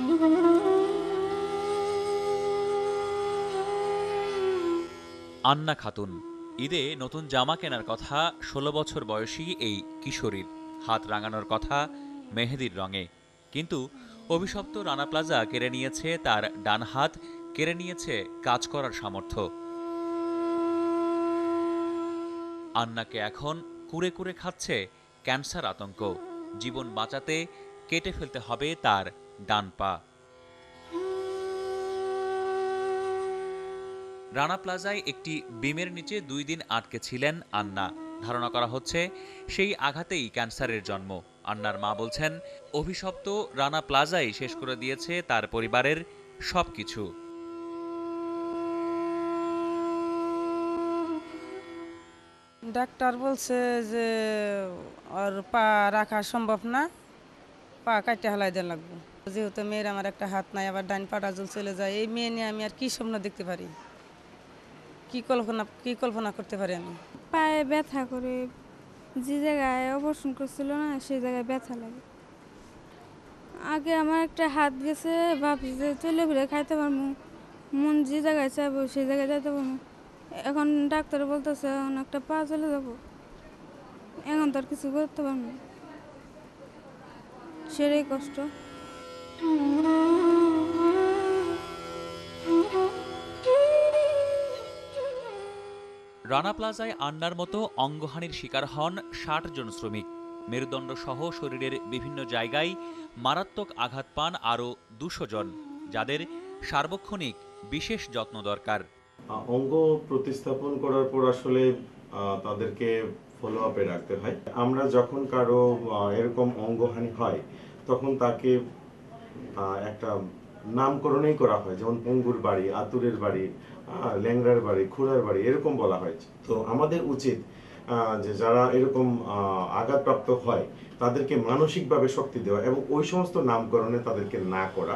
আন্না খাতুন। ঈদে নতুন জামা কেনার কথা ১৬ বছর বয়সী এই কিশোরীর। হাত রাঙানোর কথা মেহেদির রঙে। কিন্তু অভিশপ্ত রানা প্লাজা কেড়ে নিয়েছে তার ডান হাত, কেড়ে নিয়েছে কাজ করার সামর্থ্য। আন্নাকে এখন কুরে কুরে খাচ্ছে ক্যান্সার আতঙ্ক। জীবন বাঁচাতে কেটে ফেলতে হবে তার ডান পা। রানা প্লাজায় একটি বিমের নিচে ২ দিন আটকে ছিলেন আন্না। ধারণা করা হচ্ছে সেই আঘাতেই ক্যান্সারের জন্ম। আন্নার মা বলছেন, অভিশপ্ত রানা প্লাজাই শেষ করে দিয়েছে তার পরিবারের সবকিছু। ডাক্তার বলছে যে ওর পা রাখা সম্ভব না, পা কাটতে হালাই দেওয়া লাগবে। যেহেতু মেয়ের আমার একটা হাত নাই, আবার ডাইন পাটা জল চলে যায়, এই মেয়ে নিয়ে আমি আর কি স্বপ্ন দেখতে পারি, কি কল্পনা করতে পারি আমি। পায়ে ব্যথা করে, যে জায়গায় অপারেশন করছিল না সেই জায়গায় ব্যথা লাগে। আগে আমার একটা হাত গেছে, ভাবছি যে চলে ফিরে খাইতে পারবো, মন যে জায়গায় চাইবো সেই জায়গায় যাইতে পারবো। এখন ডাক্তার বলতেছে এখন একটা পা চলে যাব, এখন তো আর কিছু করতে পারবো না, সেটাই কষ্ট। রানা প্লাজায় আন্নার মতো অঙ্গহানির শিকার হন ৬০ জন শ্রমিক। মেরুদণ্ড সহ শরীরের বিভিন্ন জায়গায় মারাত্মক আঘাত পান আরও ২০০ জন, যাদের সার্বক্ষণিক বিশেষ যত্ন দরকার। অঙ্গ প্রতিস্থাপন করার পর আসলে তাদেরকে ফলো আপে রাখতে হয়। আমরা যখন কারো এরকম অঙ্গহানি হয় তখন তাকে একটা নামকরণই করা হয়, যেমন পঙ্গুর বাড়ি, আতুরের বাড়ি, ল্যাংড়ার বাড়ি, খুড়ার বাড়ি, এরকম বলা হয়। তো আমাদের উচিত যে যারা এরকম আঘাতপ্রাপ্ত হয় তাদেরকে মানসিকভাবে শক্তি দেওয়া এবং ওই সমস্ত নামকরণে তাদেরকে না করা।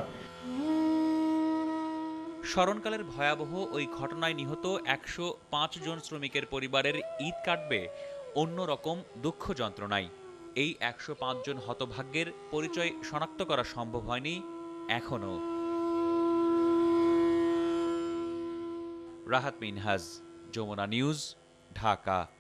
স্মরণকালের ভয়াবহ ওই ঘটনায় নিহত ১০৫ জন শ্রমিকের পরিবারের ঈদ কাটবে অন্যরকম দুঃখ যন্ত্রণায়। এই ১০৫ জন হতভাগ্যের পরিচয় শনাক্ত করা সম্ভব হয়নি এখনও। রাহাত মিনহাজ, যমুনা নিউজ, ঢাকা।